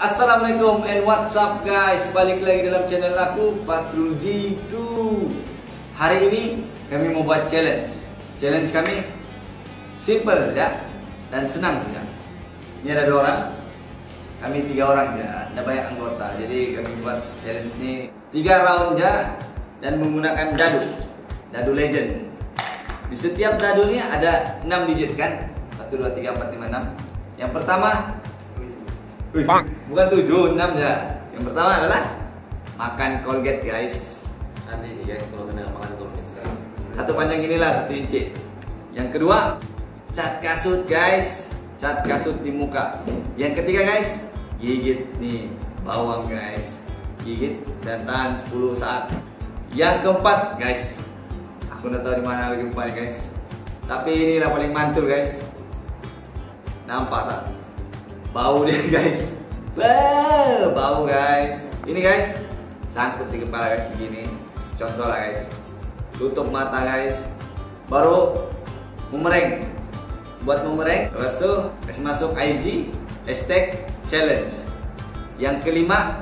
Assalamualaikum and what's up guys. Balik lagi dalam channel aku, Fatrul G2. Hari ini kami mau buat challenge. Challenge kami simple saja dan senang saja. Ini ada 2 orang, kami 3 orang ya, ada banyak anggota. Jadi kami buat challenge ini 3 round ya, dan menggunakan dadu legend. Di setiap dadu ini ada 6 digit kan, 1, 2, 3, 4, 5, 6. Yang pertama bukan 7, 6 ya. Yang pertama adalah makan Colgate guys. Nanti nih guys kalau kena makan Colgate. Satu panjang inilah 1 inci. Yang kedua cat kasut guys, cat kasut di muka. Yang ketiga guys, gigit nih bawang guys, gigit dan tahan 10 saat. Yang keempat guys, aku udah tahu di mana lagi keempat guys, tapi inilah paling mantul guys. Nampak tak? Bau dia guys, bau guys. Ini guys, sangkut di kepala guys begini. Contoh lah guys, tutup mata guys, baru memereng. Buat memereng, lepas itu kasih masuk IG #challenge. Yang kelima,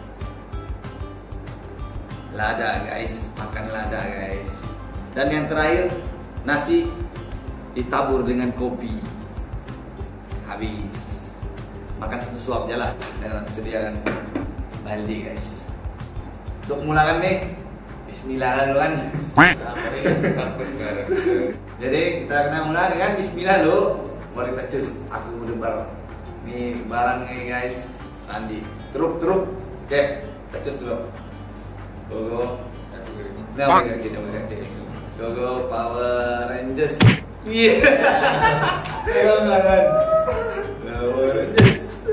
lada guys, makan lada guys. Dan yang terakhir, nasi ditabur dengan kopi. Habis. Makan 1 suap aja lah, dan nanti sediakan baldi guys. Untuk mulakan nih, bismillah dulu kan. Jadi kita kena mulai dengan bismillah dulu, baru kita cus. Aku berdebar. Nih barangnya guys, Sandi. Truk. Oke, kita cus dulu. Go. Nah, Go Power Rangers. Iya. Power Rangers.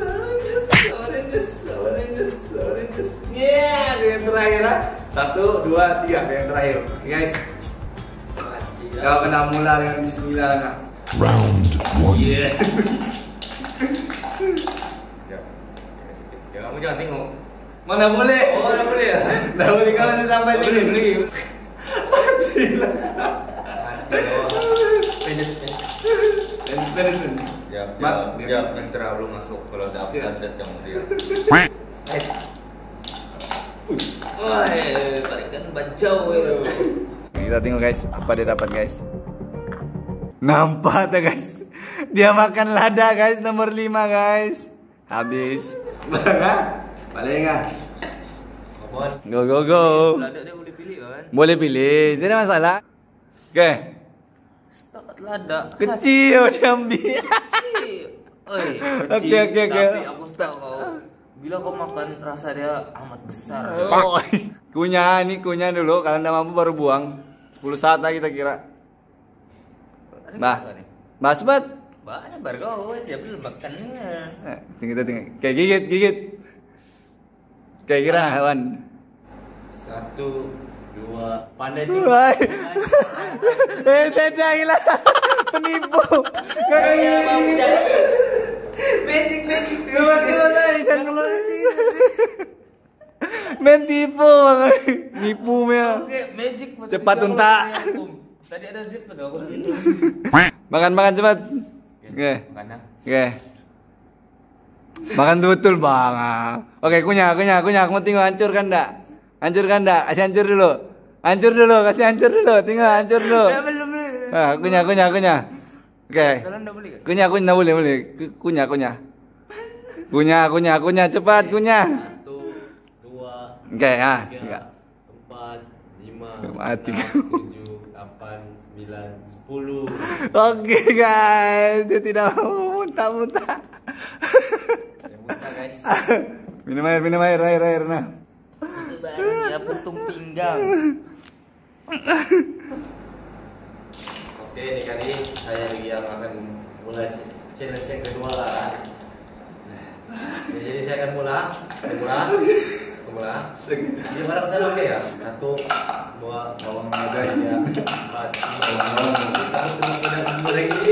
Yang terakhir 1, 2, 3 yang terakhir. Oke guys, kalau kena mula dengan bismillah nggak? Round 1. Iya. Ya kamu jangan tengok. Mana boleh? Oh, mana boleh ya? Nggak boleh kalau saya sampai sini. Penis. Jawab yang terlalu masuk kalau ada updated kamu dia. Tarikan bajau itu. Kita tengok guys, apa dia dapat guys. Nampak tuh guys, dia makan lada guys, nomor 5 guys. Habis. Balik nggak? Go. Lada dia boleh pilih kan? Boleh pilih, tidak masalah. Oke. Setakat lada. Kecil dia ambil. Oi, Oke. Tapi aku tahu kau. Bila kau makan rasa dia amat besar. Oh, kunyah dulu, kalau nggak mampu baru buang. 10 saat lagi kita kira. Bah, cepat. Banyak bar kau, dia belum makannya. Kita tinggal. Kayak gigit. Kayak kira hewan. 1, 2, pandai tuh. Wah. Tidak hilang. Penipu. Magic. Main tipu, nipu ya. Oke, magic. Cepat unta. Tadi ada zip enggak aku gitu. Makan cepat. Oke. Oke. Makan betul bang. Oke, kunyah. Kamu tinggal hancurkan enggak? Kasih hancur dulu. Kasih hancur dulu. Tinggal hancur dulu. Belum. Kunyah. Oke. Kalian enggak boleh kan? Kunyah boleh. Kunyah cepat kunyah. 1, 2, Oke, 3, 3. 4, 5, Mati. 6, 7, 8, 9, 10. Oke guys, dia tidak mau muntah. Ya muntah guys. Minum air nah. Itu baru dia putung pinggang. Oke, nih kali saya yang akan mulai challenge yang kedua lah. Jadi saya akan mulai. Di mana kesana oke ya? 1, 2, Bawang ada 3, 4, 5. Kita terus dengan goreng ini.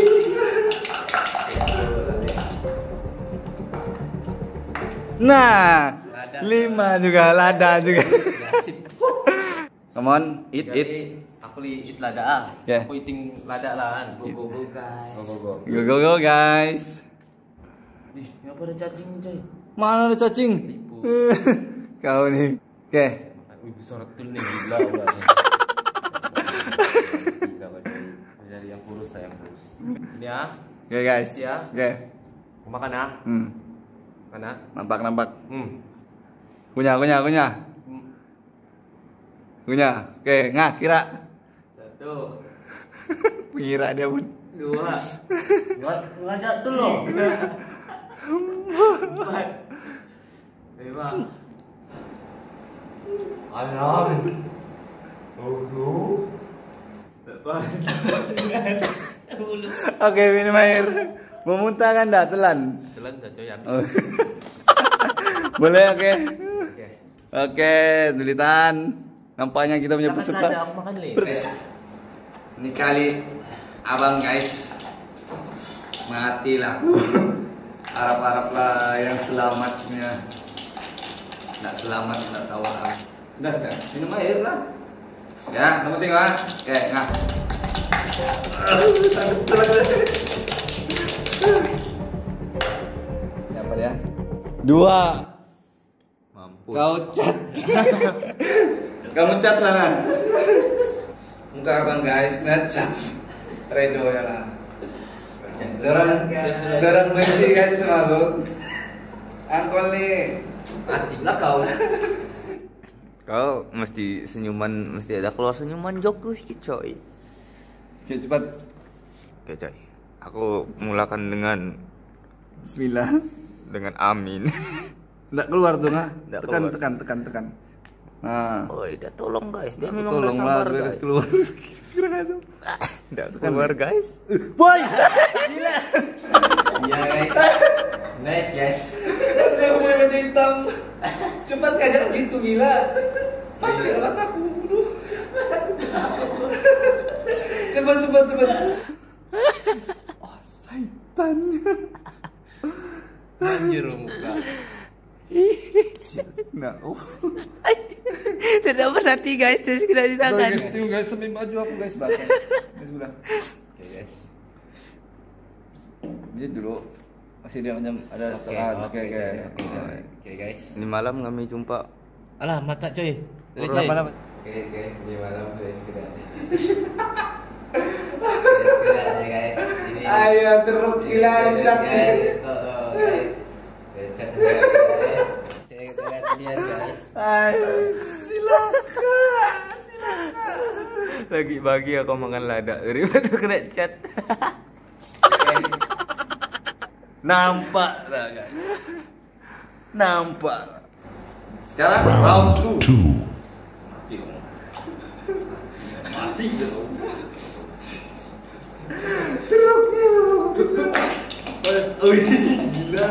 Nah, 5 juga, lada juga. Come on, eat. Aku eat lada. Yeah. Aku eating lada lah kan. Go guys. Go guys. Ih, ini apa ada cacing coy? Mana ada cacing? Kau nih. Oke. Wih, sorotul nih gila udah. Gila coy. Jadi yang kurus saya yang kurus. Ini ya. Oke guys. Ya. Oke. Mau makan ya? Makan ya? Nampak. Kunyah. Kunyah. Oke, kira. 1. Mengira dia pun. 2. Ngajak dulu. 4. 5. 6. 7. 8. Oke, minum air. Mau muntah kan dah, telan. Telan coy habis. Oh. Boleh, oke. Oke. Oke, tulitan. Nampaknya kita punya peserta. Ada aku makan nih. Ini kali abang guys matilah. Harap-haraplah yang selamatnya. Nggak selamat, nggak tahu apa. Udah sudah, minum air lah. Ya, kamu tengok ah. Oke, nggak. Apa dia? 2. Mampus. Kau cat. Kamu cat lah kan? Muka abang guys, kena cat. Redo ya lah. Dorang bersih guys semalu. Angkol nih. Matilah kau. Kau mesti senyuman, mesti ada keluar senyuman jokus gitu coy. Oke, cepat. Oke coy, aku mulakan Bismillah. dengan amin. Nggak keluar tuh nggak? Nggak Tekan. keluar. Nah. Oh, udah tolong guys, dia memang Tolong udah lah, sabar beres guys. keluar. Kira tuh. Udah keluar guys. Boy. Iya guys. Nice guys. Aku punya baju hitam. Cepat gak jangan gitu gila. Mati mataku. Cepat. Oh, setan. Anjir muka. Nah, Udah dapat hati guys, terus kita di tangan. Guys, guys, sampai baju aku guys bahkan. Guys udah. Oke guys. Dia dulu masih dia macam ada Oke guys. Ini malam kami jumpa. Alah mata coy. Dari coy. Apa? Oke ini malam guys kita. Guys, guys. Ini. Ayo teruk gila cat. Guys. Cat guys. Kita lihat guys. Ayo silakan. Lagi bahagia kau makan lada daripada kena cat. Nampak lah guys. Nampak. Sekarang round 2. Mati dong. Mati dong. Teruknya dong. Oh gila.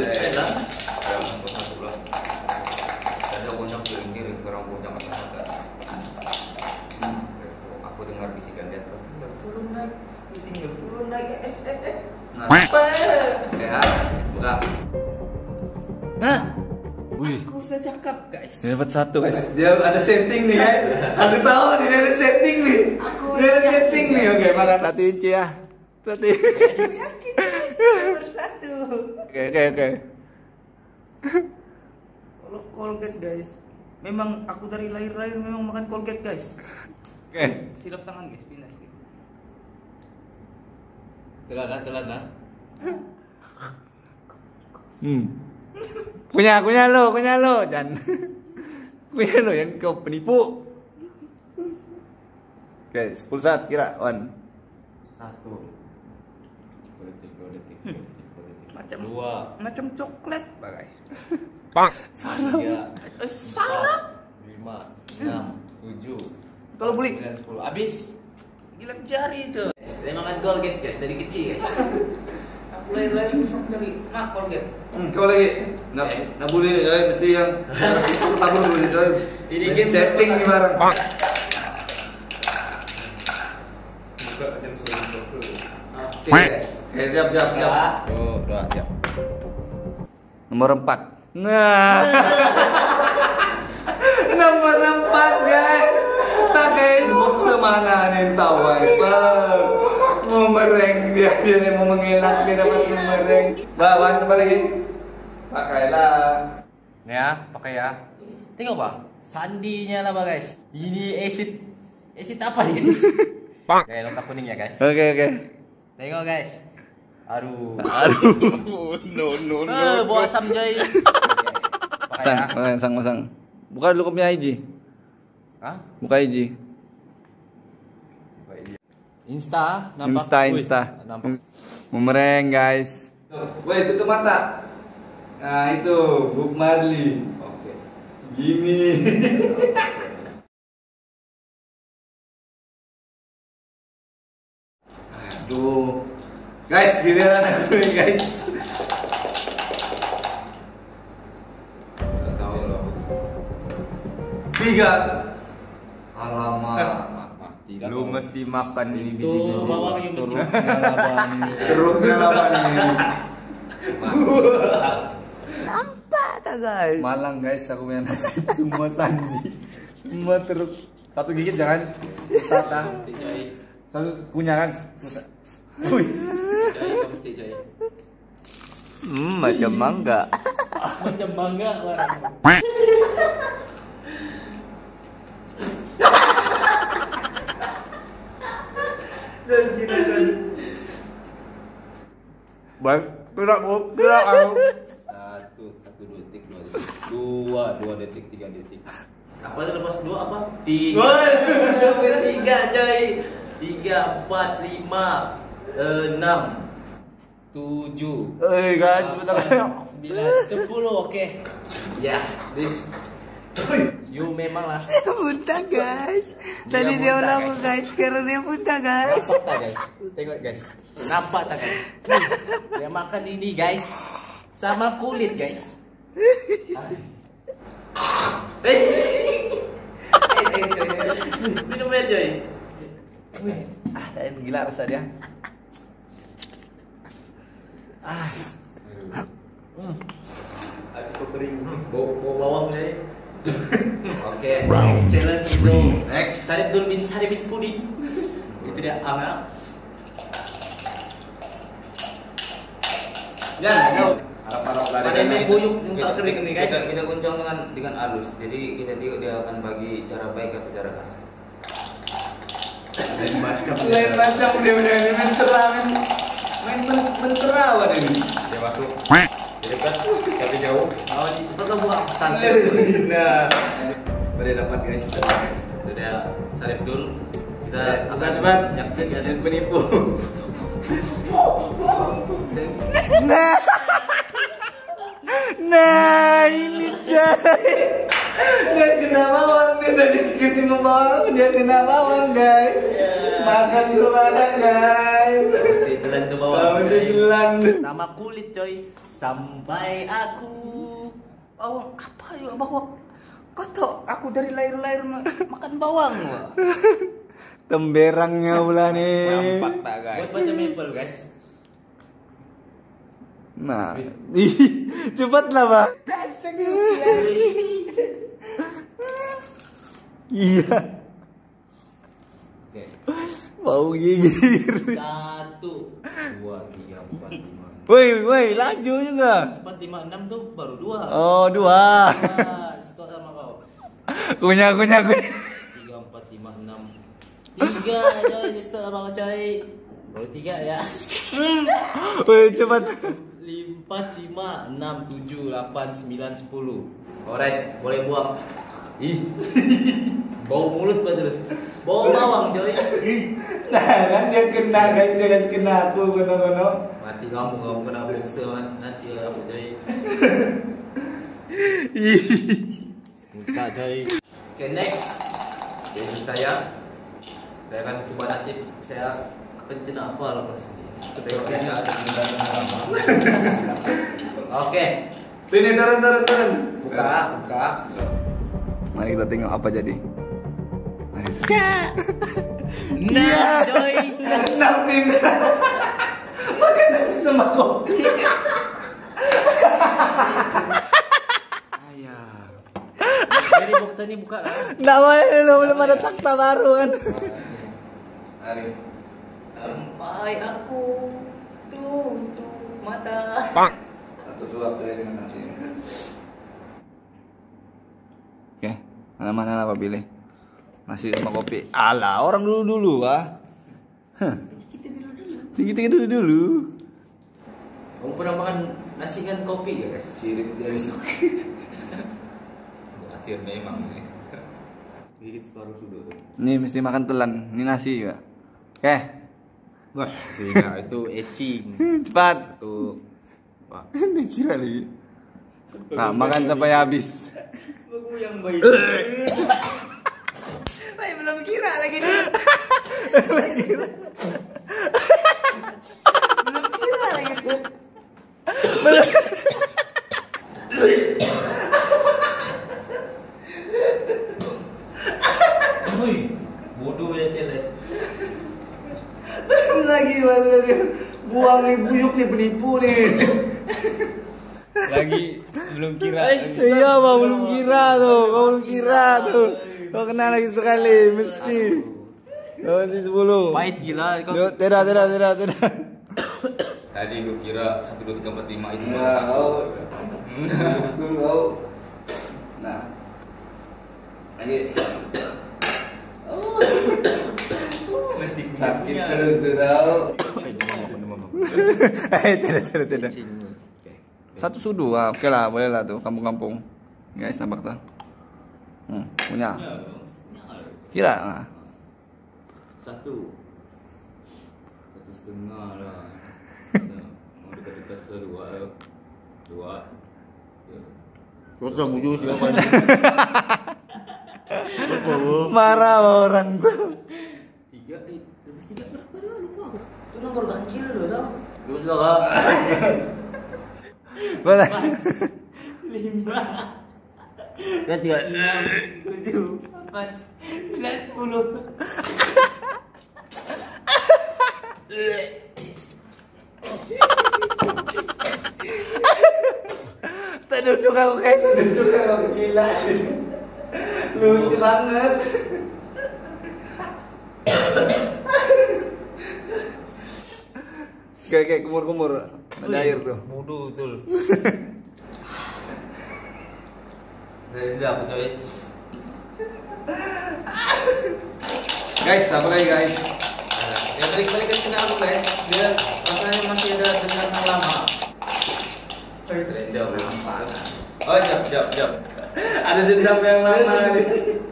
Tadi aku nyok kiri, sekarang aku nyok ke aku dengar bisikan dia. Tinggal turun lagi. Nah. Ya, buka. Hah? Wih. Aku sudah cakap guys. Dia dapat 1 guys. Dia ada setting nih guys. Aku tahu nih dia ada setting nih. Dia ada setting nih. Oke, makan 1 inci ya. 1 inci. Yakin guys, bersatu. Oke. Kalau Colgate guys, memang aku dari lahir memang makan Colgate guys. Oke. Silap tangan guys, pindah sedikit. Telan. Punya lo, Jan. Punya lo yang kau penipu. Oke, 10 saat kira, 1. 1. 2 detik. Macam 2. macam coklat bagai. 3. Sarap. 5. 6. 7. Kalau beli 9, 10. Habis. Gila jari itu. Saya makan Colgate guys dari kecil guys. Aku lahir cari Colgate. kau lagi. Nggak boleh ya, mesti yang tabur dulu coy. Ini game setting nih bareng. Oke guys. Oke, siap. 1, 2, siap. Nomor 4. Nah. Nomor 4 guys. Tak guys, semana nih tahu bang. Mau mereng dia mau mengelak dia dapat mereng. Bawan apa lagi? Pakailah. Ya, pakai ya. Tengok Bang, sandinya lah Bang guys. Ini acid apa ini? Kayak lontar kuning ya guys. Oke. Tengok guys. Aduh. No. Bawa asam Joy. Sang. Buka dulu kopinya IG. Hah? Buka IG. Insta, nampak. Insta. Nampak. Memereng guys. Woi, tutup mata. Nah itu Bob Marley. Oke. Gini. Aduh. Guys, giliran aku nih guys. Enggak tahu loh. 3. Alamak. Tidak. Lu mesti makan ini Tuh, biji-biji. bawang yang mesti Terusnya lama nih. Nampak tak guys? Malang guys, aku punya nasi semua sandi. Semua terus. Satu gigit jangan. Satu. Mesti Joy. Satu punya kan. Wih. Joy, mesti Joy. Macam mangga. Macam mangga warna. Bang, gerak Bu, gerak aku. 1 detik, 2 detik, 3 detik. Apa itu lepas 2 apa? 3. Woi, Sampai 3 coy. 3, 4, 5, 6, 7. guys, sebentar. 9, 10, oke. Ya, this. You memang lah. Muntah guys. Dia Tadi dia muntah, ulang guys. guys, sekarang dia muntah guys. Nampak tak guys? Tengok guys. Nampak tak guys? Dia makan ini guys. Sama kulit guys. Minum air Joy. Gila rasa dia. Aku kering. Bau bawang Joy. Oke, next challenge itu. Next. Sarip dulu bin sarip bin puding. Itu dia Amel. Jangan jauh. Harap-harap lari. Ada yang buyuk yang tak kering nih guys. Kita goncang dengan halus. Jadi kita tengok dia akan bagi cara baik atau cara kasar. Lain macam. Lain macam dia ini main terawan. Main menterawan ini. Dia masuk. Di dekat tapi jauh. Oh, ini kita buka santai. Nah, boleh dapat guys, guys. Itu dia sarip dulu. Kita Cepat cepat. nyaksikan. Jangan menipu. Nah, ini coy. Dia kena bawang, dia tadi dikasih bawang, dia kena bawang guys. Makan kemana guys? Telan tu bawah. Telan. Sama kulit coy. Sampai aku. Bawang apa yuk bawang? Kau tahu aku dari lahir makan bawang. Temberangnya pula nih. Nampak tak guys? Buat macam maple guys. Nah, cepatlah bang. Iya. Oke. Bau gigir. 1, 2, 3, 4, 5. Woi, laju juga. 4, 5, 6 tuh baru 2. Oh, 2. Stop sama kau. Kunyah. 3, 4, 5, 6. 3 coy, stop sama kau coy. Baru 3 ya. Woi, cepat. 4, 5, 6, 7, 8, 9, 10. Alright, boleh buang. Ih. Bau mulut pak terus. Bau bawang coy. Nah, kan dia kena guys, dia kan kena aku kono-kono. Mati kamu kena bukse nanti aku coy. Muntah coy. Oke, next. Jadi saya akan coba nasib. Saya akan kena apa lepas ini. Kita Oke, Sini turun. buka. Mari kita tengok apa jadi. Mari. Nah, coy. Napin. Makan nasi sama kopi. Ayah. Jadi box ini buka lah. Nggak boleh dulu, belum ada takta baru kan. Mari. Sampai aku tutup mata. Satu suap tuh ya dengan nasi. Oke, mana-mana lah kau pilih. Nasi sama kopi. Alah, orang dulu ah. Kita dulu. Kamu pernah makan nasi kan kopi ya guys? Sirik dari suki. Asir memang nih. Gigit separuh sudah tuh. Nih mesti makan telan. Ini nasi juga. Oke. Wah, tidak itu etching. Cepat. Tuh. Wah. Ini kira lagi. Nah, makan sampai habis. Aku yang baik. Belum kira lagi. Woi, bodoh ya cewek. Lagi baru dia buang nih buyuk nih penipu nih. Lagi belum kira. Iya, Bang, belum kira tuh. Kau belum kira tuh. Kau kena lagi sekali mesti. Kau nanti 10. Pahit gila kau. Yuk, tidak. Tadi lu kira 1 2 3 4 5 itu Nah, kau dulu kau. Nah. Lagi. Sakit terus tuh tau. Tidak. Satu sudu, oke lah, boleh lah tuh, kampung-kampung. Guys, nampak tuh. Punya. Kira, nah. 1 1,5 lah. Mau dekat-dekat ke 2 ayo. 2. Kau kamu juga siapa? Marah orang tuh. 3 lebih 3 berapa dah lupa aku. Itu nomor ganjil loh tau. Lu sudah Boleh. 5 kan 3 7 8 9 10. Terduduk aku kayak terduduk aku gila. Lucu banget. Kayak kumur-kumur. Ada air tuh. bodoh betul. Saya tidak aku coy. Guys, apa lagi guys? Ya balik-balik ke sini aku guys. Dia rasanya masih ada dendam yang lama. Serendam memang parah. Oh, jap. Ada dendam yang lama nih.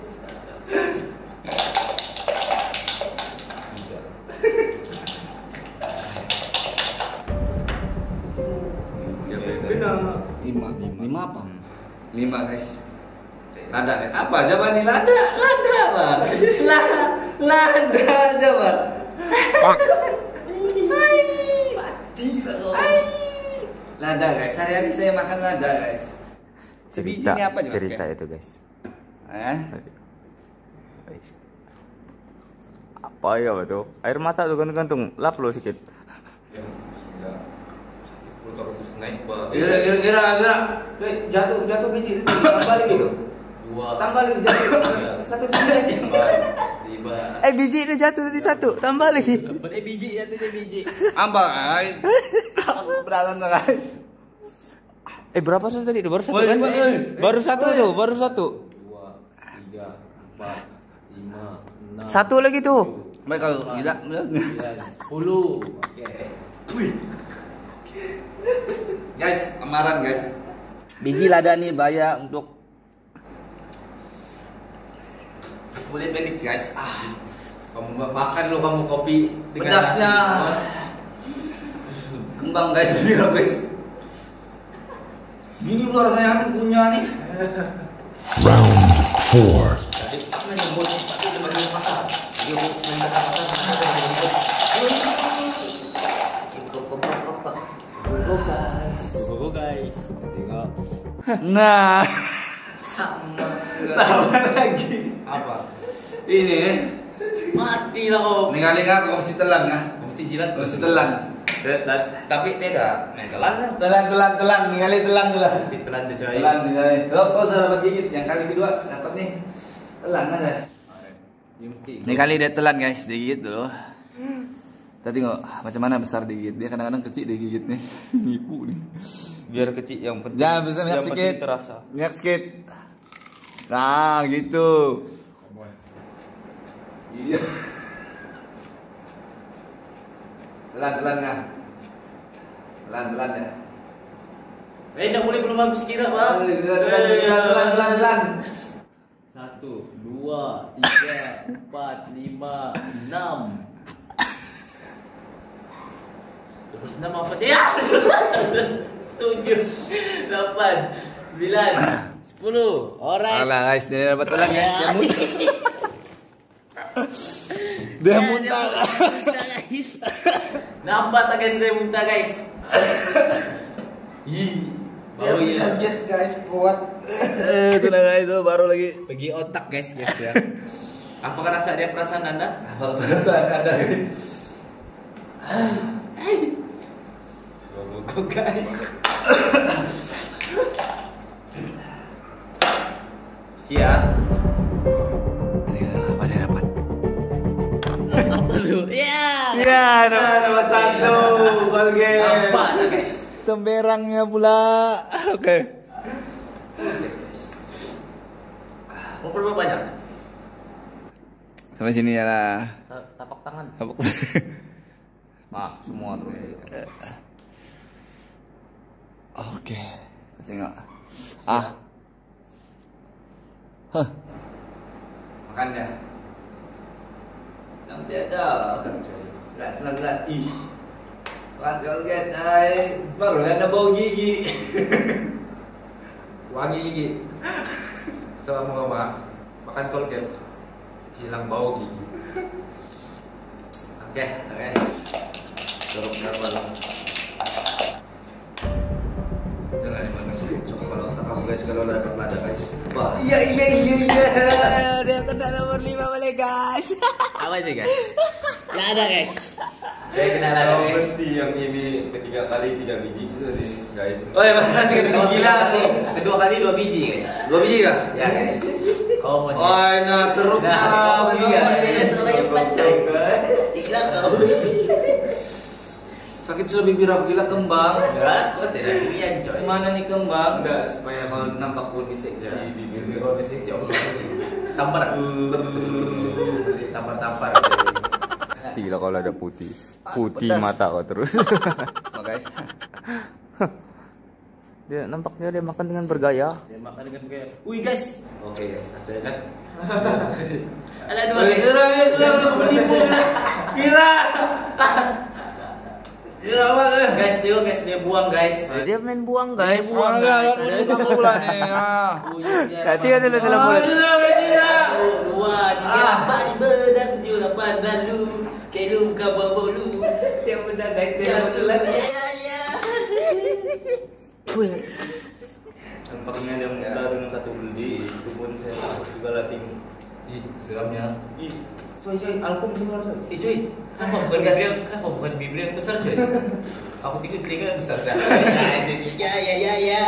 Siapa yang kena? 5 apa? 5 guys. Lada apa jawaban ini? Lada bang. Lada jawaban. Lada guys. Hari-hari saya makan lada guys. Sebiji ini apa juga? Cerita itu guys. Apa ya betul? Air mata tuh gantung lap lo sedikit. Lu takut naik bah. Kira. Jatuh biji itu tambah lagi tuh. 2 Tambah lagi jatuh. Satu biji. 5. Biji itu jatuh tadi 1, tambah lagi. Biji jatuh biji. Ambak guys. Berantem tuh guys. Berapa sih tadi? Baru 1 kan? Baru 1 tuh, baru 1. 2 3 4 5 6 Satu lagi tuh. Baik kalau tidak 10. Oke. guys, amaran guys. Biji lada nih bahaya untuk kulit Phoenix guys. Kamu makan lu kamu kopi dengan Pedasnya nasi. kembang guys, biar guys. Gini lu rasanya punya nih. Round 4. Tadi aku menyebut tapi cuma di pasar. Dia main ke pasar Go guys. Tengok. Nah, Sama lagi. apa? Ini Mati lah kau. ningali nggak kau mesti telan nggak? Kau mesti jilat. Kau mesti telan. Tapi tidak. Main telan kan? Telan, ningali telan dulu. Telan tuh coy. Telan ningali. Kau sudah dapat gigit, yang kali kedua dapat nih. Telan aja. Dia mesti. Ini kali dia telan guys, digigit dulu. Tadi nggak macam mana besar digigit, dia kadang-kadang kecil digigit nih, nipu nih. Biar kecil yang penting. Jangan bisa minyak yang penting sedikit. terasa. Minyak sedikit. Nah, gitu. Iya. Pelan-pelan kan? Pelan-pelan ya. Dah boleh belum habis kira, Bang. Pelan-pelan. 1, 2, 3, 4, 5, 6. Terus 6 apa dia? 7, 8, 9, 10. Alright. Alah guys, dia dapat ulang ya. Dia muntah. Guys. Nampak tak guys, dia muntah guys. Bau ya. Guys, kuat. Itu lah guys, itu baru lagi. Pergi otak guys ya. Apakah rasa dia perasaan Anda? Apa perasaan Anda? Go guys. Siap. Apa dia dapat? Apa lu? Ya. Ya, dapat 1. Colgate. Nampak tak guys? Temberangnya pula. Oke. Mau berapa banyak? Sampai sini ya lah. Tapak tangan. Tapak. Semua terus. Oke. Tengok. Makan ya. Sampai ada. Berat. Ih. Makan Colgate, ay. Baru ada bau gigi. Wangi gigi. Sama makan Colgate. Silang bau gigi. Oke. Dorong balong. Jangan dimakan sih. Suka kalau kamu guys kalau dapat lada guys. Wah. Iya. Dia kena nomor 5 balik guys. Apa itu guys? Gak ada guys. Dia kena lada guys. Pasti yang ini ketiga kali 3 biji itu nih guys. Oh ya, gila. Kedua kali 2 biji guys. 2 biji kah? Ya guys. Kau mau Oh, nah teruk Nah, begini. selama 4 coy. Gila kau. Sakit sudah bibir aku gila kembang. Ya, kau tidak dirian coy. Gimana nih kembang? Enggak, supaya kalau nampak lebih seksi bibir. Bibir kau bisik coy. Tampar. Tampar. Gila kalau ada putih. Putih pedas. mata kau terus. Guys. Dia nampaknya dia makan dengan bergaya. Dia makan dengan kayak, wih guys. Oke guys, saya kan. Ada 2 Woi, guys. gerang menipu. Gila. Gila banget. Guys, dia buang guys. Dia main buang Dia guys. buang guys. Ada pula nih. Hati kan dalam mulut. 2, 3, 4, 5, 6, 7, 8 lalu. Kelu ka bolu. Dia muntah guys, dia muntah. Ya. Nampaknya dia muntah dengan satu beli. Itu pun saya juga latih. Ih, seramnya. Coy, album semua coy. Cuy, kenapa bukan Biblia yang besar coy? Aku telinga yang besar dah. Ya.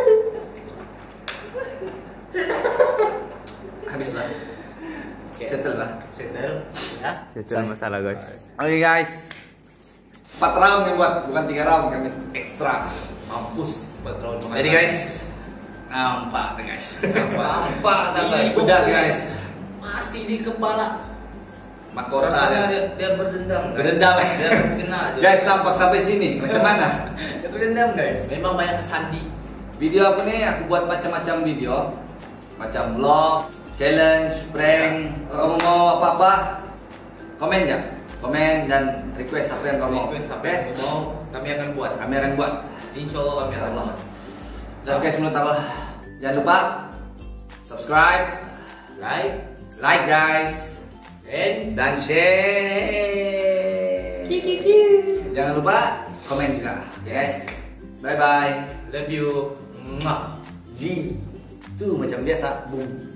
Habis lah. Settle lah. Settle, ya. Itu masalah guys. Oke guys. 4 round yang buat, bukan 3 round kami ekstra. Mampus 4 tahun makan. Jadi guys, nampak tuh guys. Nampak Ini pedas guys. Masih di kepala. Mahkota Rasanya dia berdendam guys. Berdendam. Dia harus kena aja. Guys, tampak sampai sini. Macam mana? Dia berdendam guys. Memang banyak sandi. Video aku nih aku buat macam-macam video. Macam vlog, challenge, prank. Kalau kamu mau apa-apa, komen ya. Komen dan request apa yang kamu mau. Request apa Oke? yang kamu mau, kami akan buat. Kami akan buat. Insya Allah kami akan buat. Dan guys, menurut aku jangan lupa subscribe, like guys, dan share. Jangan lupa komen juga, guys. Bye bye. Love you. Mwah. G. Tuh macam biasa, boom.